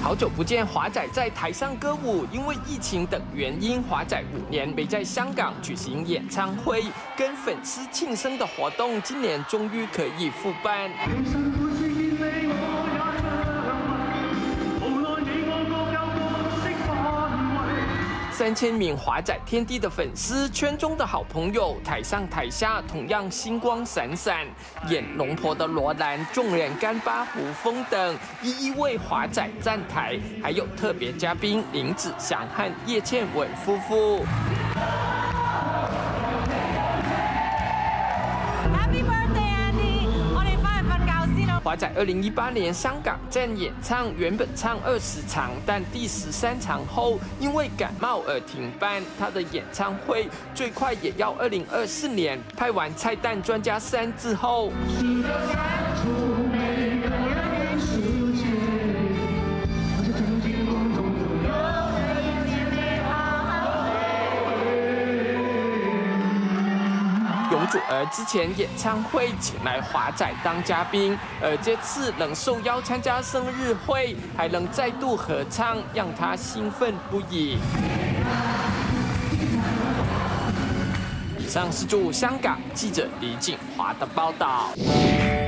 好久不见，华仔在台上歌舞，因为疫情等原因，华仔5年没在香港举行演唱会，跟粉丝庆生的活动，今年终于可以复办。 3000名华仔天地的粉丝，圈中的好朋友，台上台下同样星光闪闪。演龙婆的罗兰、众人干巴胡枫等，一一为华仔站台，还有特别嘉宾林子祥和叶倩文夫妇。 华仔2018年香港站演唱原本唱20场，但第13场后因为感冒而停办。他的演唱会最快也要2024年。拍完菜蛋专家3之后。 容祖儿之前演唱会请来华仔当嘉宾，而这次能受邀参加生日会，还能再度合唱，让他兴奋不已。以上是驻香港记者李景华的报道。